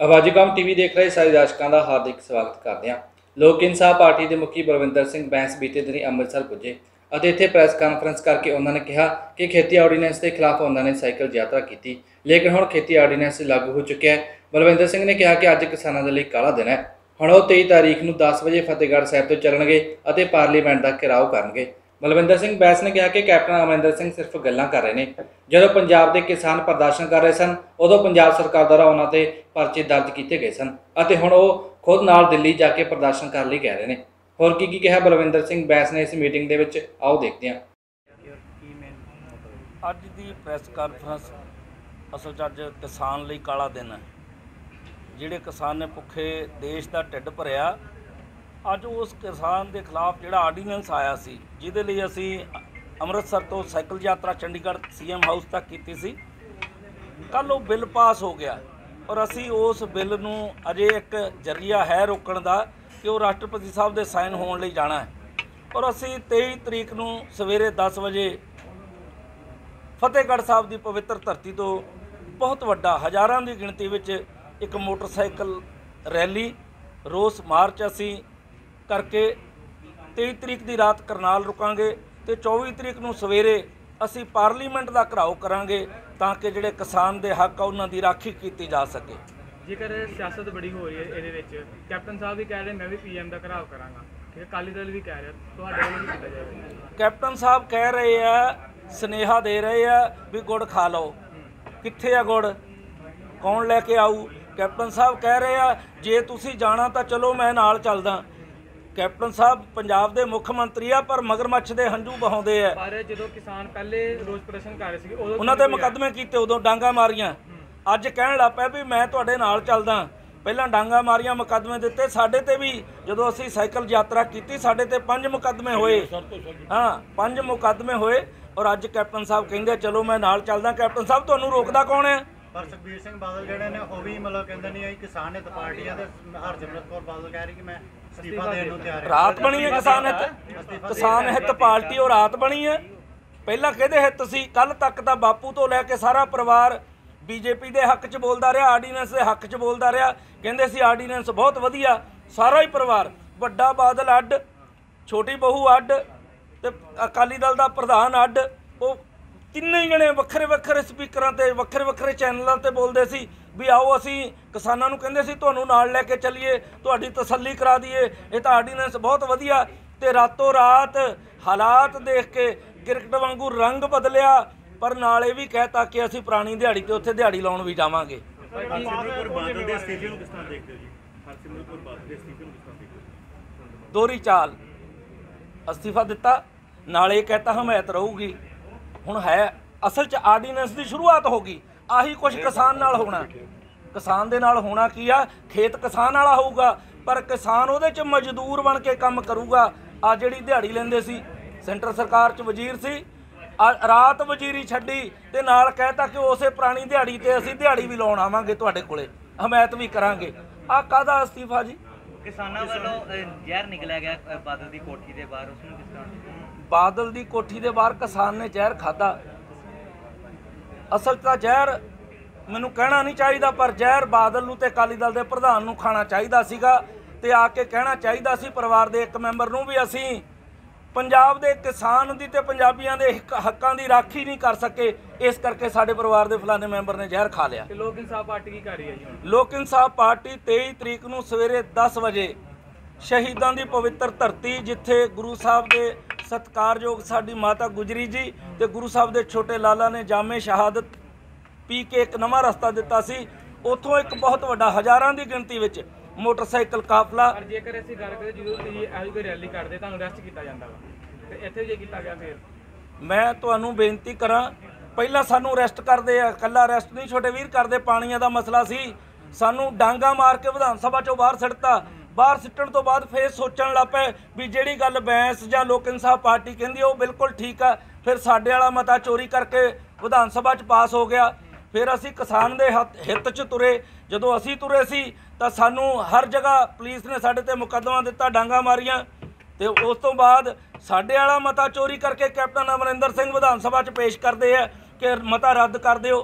ਆਵਾਜ਼ੀਕਮ TV देख रहे सारे दर्शकों का हार्दिक स्वागत करते हैं। लोक इंसाफ पार्टी के मुखी बलविंदर सिंह बैंस बीते दिन ਅੰਮ੍ਰਿਤਸਰ ਪੁੱਜੇ ਅਤੇ ਇੱਥੇ ਪ੍ਰੈਸ ਕਾਨਫਰੰਸ ਕਰਕੇ ਉਹਨਾਂ ਨੇ ਕਿਹਾ ਕਿ ਖੇਤੀ ਆਰਡੀਨੈਂਸ ਦੇ ਖਿਲਾਫ ਉਹਨਾਂ ਨੇ ਸਾਈਕਲ ਯਾਤਰਾ ਕੀਤੀ, ਲੇਕਿਨ ਹੁਣ ਖੇਤੀ ਆਰਡੀਨੈਂਸ ਲਾਗੂ ਹੋ ਚੁੱਕਿਆ ਹੈ। ਬਲਵਿੰਦਰ ਸਿੰਘ ਨੇ ਕਿਹਾ ਕਿ ਅੱਜ ਕਿਸਾਨਾਂ ਦੇ ਲਈ ਕਾਲਾ ਦਿਨ ਹੈ। ਹੁਣ ਉਹ 23 ਤਾਰੀਖ ਨੂੰ 10 ਵਜੇ ਫਤਿਹਗੜ੍ਹ ਸਾਹਿਬ ਤੋਂ ਚੱਲਣਗੇ ਅਤੇ ਪਾਰਲੀਮੈਂਟ ਦਾ ਘਿਰਾਓ ਕਰਨਗੇ। बलविंदर सिंह बैंस ने कहा कि कैप्टन अमरिंदर सिंह सिर्फ गल्लां कर रहे हैं। ਜਦੋਂ पंजाब के किसान प्रदर्शन कर रहे सन उदों पंजाब सरकार द्वारा उन्हां ते परचे दर्ज किए गए सन ਅਤੇ ਹੁਣ ਉਹ खुद नाल दिल्ली जाके प्रदर्शन करने ਲਈ कह रहे हैं। होर की कहा बलविंदर सिंह बैंस ने इस मीटिंग दे विच, आओ देखते हैं। ਅੱਜ ਦੀ ਪ੍ਰੈਸ ਕਾਨਫਰੰਸ ਅਸਲ 'ਚ ਅੱਜ ਕਿਸਾਨ ਲਈ ਕਾਲਾ ਦਿਨ ਹੈ। ਜਿਹੜੇ ਕਿਸਾਨ ਨੇ ਭੁੱਖੇ ਦੇਸ਼ ਦਾ ਢਿੱਡ ਭਰਿਆ, ਅੱਜ उस किसान के खिलाफ जोड़ा आर्डीनेंस आया सी, जिहदे लई असीं अमृतसर तो साइकिल यात्रा चंडीगढ़ CM हाउस तक की सी। कल वो बिल पास हो गया और असीं उस बिल नूं अजे एक जरिया है रोकण दा कि वो राष्ट्रपति साहब दे साइन होण लई जाना है और असीं 23 तरीक नूं सवेरे 10 बजे फतेहगढ़ साहब की पवित्र धरती तो बहुत वड्डा हज़ारां की गिणती विच एक मोटरसाइकिल रैली रोस मार्च असीं करके 23 तरीक की रात करनाल रुकांगे तो 24 तरीक नूं सवेरे असी पार्लीमेंट का घिराओ करांगे ताकि जिहड़े किसान दे हक आ उन्हां दी राखी की जा सके। जेकर सियासत बड़ी हो रही है ये कैप्टन साहब भी कह रहे मैं भी PM का घिराओ करांगा, अकाली दल भी कह रहा, तुहाडे वल्लों की कीता जाएगा? कैप्टन साहब कह रहे हैं, सुनेहा दे रहे हैं भी गुड़ खा लो, कित्थे आ गुड़, कौन लैके आऊ? कैप्टन साहब कह रहे हैं जे तुसी जाना तो चलो मैं नाल चलदा। कैप्टन साहब पंजाब के मुख्य मंत्री आ पर मगरमच्छ के हंझू बहाउंदे आ। पर जो किसान पहले रोज प्रदर्शन कर रहे थे उन्हां ते मुकदमे कीते, उदों डांगा मारियां, अज कहण लग पिया भी मैं तुहाडे नाल चलदा। पहलां डांगा मारियां, मुकदमे दिते साडे ते भी। जदों असीं साइकिल यात्रा कीती साडे ते 5 मुकदमे होए, हाँ 5 मुकदमे होए और अज कैप्टन साहब कहिंदे चलो मैं नाल चलदा। कैप्टन साहब तुहानूं रोकदा कौन है? पर सुखबीर सिंह बादल जिहड़े ने वो भी मतलब कहंदे नहीं किसान हित पार्टियां ते हरसिमरत कौर बादल कह रही कि मैं इस्तीफा देण नूं तैयार हां। रात बनी है किसान हित पार्टी और रात बनी है। पहला किहदे हित सी? कल तक तो बापू तो लैके सारा परिवार BJP के हक च बोलता रहा, आर्डीनेंस के हक च बोलता रहा, कहंदे सी आर्डीनेंस बहुत वधिया। सारा ही परिवार, वड्डा बादल अड्ड, छोटी बहू अड्ड ते अकाली दल का प्रधान अड्ड, वो तिन्ने जने वक्रे वक्रे स्पीकरां ते वक्रे वक्रे चैनलों ते बोलते सी भी आओ असी किसानों नूं कहंदे सी तुहानूं नाल लैके चलीए, तुहाडी तसल्ली करा दईए, ये तो आर्डीनेंस बहुत वधिया। ते रातों रात हालात देख के क्रिकेट वांगू रंग बदलिया पर नाल ये भी कहता कि असी पुरानी दिहाड़ी ते उत्थे दिहाड़ी लाउण भी जावांगे। दोहरी चाल, अस्तीफा दिता, नाल ये कहता हमायत रहूगी। हुण है असल च आर्डीनेंस की शुरुआत होगी, आही कुछ किसान नाल होना। किसान दे नाल होना की आ, खेत किसान वाला होऊगा पर किसान उहदे च मजदूर बन के काम करूगा। आ जिहड़ी दिहाड़ी लैंदे सी, सेंटर सरकार च वजीर सी, रात वजीरी छड्डी ते नाल कहता कि उसे पुरानी दिहाड़ी ते असीं दिहाड़ी भी लाउण आवांगे, तुहाडे कोले हमायत भी करांगे। आ काहदा अस्तीफा जी? किसानां वालों जहर निकलिया गया बादल की कोठी के बाहर, उसनूं किस तरह? बादल की कोठी के बाहर किसान ने जहर खादा। असल तो जहर मैनूं कहना नहीं चाहिए पर जहर बादल नूं ते अकाली दल के प्रधान नूं खाना चाहिए सीगा ते आके कहना चाहिए सी परिवार के एक मैंबर नूं भी असीं पंजाब के किसान की ते पंजाबियों के हकों की राखी नहीं कर सके, इस करके साडे परिवार के फलाने मैंबर ने जहर खा लिया। लोक इंसाफ पार्टी की कर रही है जी? लोक इंसाफ पार्टी 23 तरीक नूं सवेरे 10 बजे शहीदों की पवित्र धरती जिथे गुरु साहब के सत्कारयोग साडी माता गुजरी जी ते गुरु साहब के छोटे लाला ने जामे शहादत पी के एक नवा रस्ता दिता सी, उतों एक बहुत वड्डा हज़ारां की गिणती विच मोटरसाइकिल काफला। जेकर असीं गल करिए जो तुसीं इहो कोई रैली करदे तां अरेस्ट कीता जांदा वा ते इत्थे जे कीता गया फिर मैं तुहानूं बेनती करां, पहलां सानूं अरेस्ट करदे आ, कल्ला अरेस्ट नहीं छोटे वीर करदे, पाणीਆਂ ਦਾ मसला सी, सानूं डांगा मार के विधान सभा चों बाहर सिੱਟਤਾ। बाहर सिੱਟਣ तो बाद फिर सोचण लग पे भी जिहड़ी गल बैंस जां लोक इंसाफ पार्टी कहंदी वो बिल्कुल ठीक है, फिर साडे वाला मता चोरी करके विधान सभा च पास हो गया। फिर असी किसान दे हित च तुरे, जदों असी तुरे सी तां सानूं हर जगह पुलिस ने साडे ते मुकदमा दिता, डांगा मारियां ते उस तो बाद साडे वाला मता चोरी करके कैप्टन अमरिंदर सिंह विधान सभा च पेश करते हैं कि मता रद्द कर दिओ।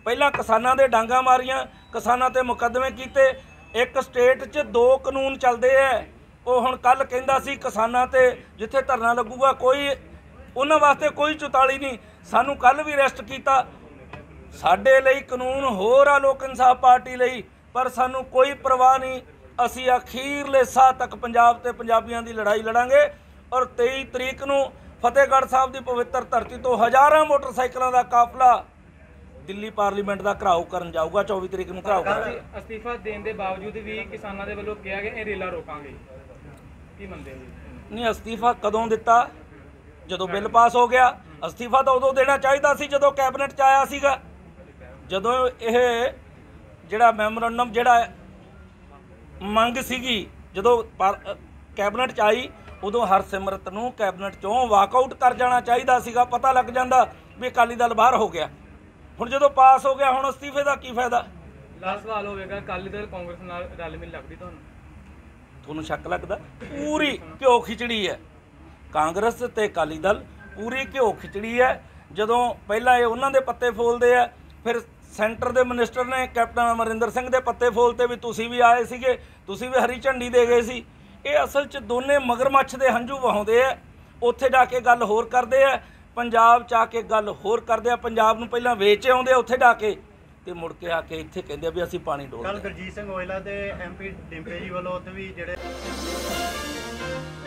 ਪਹਿਲਾਂ ਕਿਸਾਨਾਂ ਦੇ ਡਾਂਗਾ ਮਾਰੀਆਂ, ਕਿਸਾਨਾਂ ਤੇ ਮੁਕੱਦਮੇ ਕੀਤੇ। ਇੱਕ ਸਟੇਟ 'ਚ 2 ਕਾਨੂੰਨ ਚੱਲਦੇ ਐ। ਉਹ ਹੁਣ ਕੱਲ ਕਹਿੰਦਾ ਸੀ ਕਿਸਾਨਾਂ ਤੇ ਜਿੱਥੇ ਧਰਨਾ ਲੱਗੂਗਾ ਕੋਈ ਉਹਨਾਂ ਵਾਸਤੇ ਕੋਈ 44 ਨਹੀਂ। ਸਾਨੂੰ ਕੱਲ ਵੀ ਅਰੈਸਟ ਕੀਤਾ। ਸਾਡੇ ਲਈ ਕਾਨੂੰਨ ਹੋਰ ਆ ਲੋਕ ਇਨਸਾਫ ਪਾਰਟੀ ਲਈ, ਪਰ ਸਾਨੂੰ ਕੋਈ ਪਰਵਾਹ ਨਹੀਂ। ਅਸੀਂ ਅਖੀਰਲੇ ਸਾਹ ਤੱਕ ਪੰਜਾਬ ਤੇ ਪੰਜਾਬੀਆਂ ਦੀ ਲੜਾਈ ਲੜਾਂਗੇ। ਔਰ 23 ਤਰੀਕ ਨੂੰ ਫਤਿਹਗੜ੍ਹ ਸਾਹਿਬ ਦੀ ਪਵਿੱਤਰ ਧਰਤੀ ਤੋਂ ਹਜ਼ਾਰਾਂ ਮੋਟਰਸਾਈਕਲਾਂ ਦਾ ਕਾਫਲਾ ਦਿੱਲੀ ਪਾਰਲੀਮੈਂਟ ਦਾ ਘਰਾਓ ਕਰਨ ਜਾਊਗਾ। 24 ਤਰੀਕ ਨੂੰ ਘਰਾਓ ਕਰਾਂਗੇ। ਅਸਤੀਫਾ ਦੇਣ ਦੇ ਬਾਵਜੂਦ ਵੀ ਕਿਸਾਨਾਂ ਦੇ ਵੱਲੋਂ ਕਿਹਾ ਗਿਆ ਇਹ ਰੇਲਾ ਰੋਕਾਂਗੇ, ਕੀ ਮੰਨਦੇ ਹੋ? ਨਹੀਂ, ਅਸਤੀਫਾ ਕਦੋਂ ਦਿੱਤਾ? ਜਦੋਂ ਬਿੱਲ ਪਾਸ ਹੋ ਗਿਆ। ਅਸਤੀਫਾ ਤਾਂ ਉਦੋਂ ਦੇਣਾ ਚਾਹੀਦਾ ਸੀ ਜਦੋਂ ਕੈਬਨਿਟ 'ਚ ਆਇਆ ਸੀਗਾ। ਜਦੋਂ ਇਹ ਜਿਹੜਾ ਮੈਮੋਰੰਡਮ ਜਿਹੜਾ ਮੰਗ ਸੀਗੀ ਜਦੋਂ ਕੈਬਨਿਟ 'ਚ ਆਈ, ਉਦੋਂ ਹਰਸਿਮਰਤ ਨੂੰ ਕੈਬਨਿਟ 'ਚੋਂ ਵਾਕਆਊਟ ਕਰ ਜਾਣਾ ਚਾਹੀਦਾ ਸੀਗਾ। ਪਤਾ ਲੱਗ ਜਾਂਦਾ ਵੀ ਅਕਾਲੀ ਦਲ ਬਾਹਰ ਹੋ ਗਿਆ। ਹੁਣ ਜਦੋਂ ਪਾਸ ਹੋ ਗਿਆ, ਹੁਣ ਅਸਤੀਫੇ ਦਾ ਕੀ ਫਾਇਦਾ? ਲਾਸਟ ਸਵਾਲ ਹੋਵੇਗਾ, ਅਕਾਲੀ ਦਲ ਕਾਂਗਰਸ ਨਾਲ ਰਲ ਮਿਲ ਲੱਗਦੀ ਤੁਹਾਨੂੰ ਸ਼ੱਕ ਲੱਗਦਾ? ਪੂਰੀ ਘਿਓ ਖਿਚੜੀ ਹੈ ਕਾਂਗਰਸ ਤੇ ਅਕਾਲੀ ਦਲ, ਪੂਰੀ ਘਿਓ ਖਿਚੜੀ ਹੈ। ਜਦੋਂ ਪਹਿਲਾਂ ਇਹ ਉਹਨਾਂ ਦੇ ਪੱਤੇ ਫੋਲਦੇ ਆ, ਫਿਰ ਸੈਂਟਰ ਦੇ ਮਿਨਿਸਟਰ ਨੇ ਕੈਪਟਨ ਅਮਰਿੰਦਰ ਸਿੰਘ ਦੇ ਪੱਤੇ ਫੋਲਤੇ ਵੀ ਤੁਸੀਂ ਵੀ ਆਏ ਸੀਗੇ, ਤੁਸੀਂ ਵੀ ਹਰੀ ਝੰਡੀ ਦੇ ਗਏ ਸੀ। ਇਹ ਅਸਲ 'ਚ ਦੋਨੇ ਮਗਰਮੱਛ ਦੇ ਹੰਝੂ ਵਹਾਉਂਦੇ ਆ। ਉੱਥੇ ਜਾ ਕੇ ਗੱਲ ਹੋਰ ਕਰਦੇ ਆ, ਪੰਜਾਬ 'ਚ ਆ ਕੇ ਗੱਲ ਹੋਰ ਕਰਦੇ ਆ। ਪੰਜਾਬ ਨੂੰ ਪਹਿਲਾਂ ਵੇਚ ਆਉਂਦੇ ਆ ਉੱਥੇ ਜਾ ਕੇ, ਤੇ ਮੁੜ ਕੇ ਆ ਕੇ ਇੱਥੇ ਕਹਿੰਦੇ ਆ ਵੀ ਅਸੀਂ ਪਾਣੀ ਡੋਲਦੇ। ਕੱਲ ਗੁਰਜੀਤ ਸਿੰਘ ਔਜਲਾ ਤੇ MP ਡਿੰਪੇ ਜੀ ਵੱਲੋਂ ਉੱਥੇ ਵੀ ਜਿਹੜੇ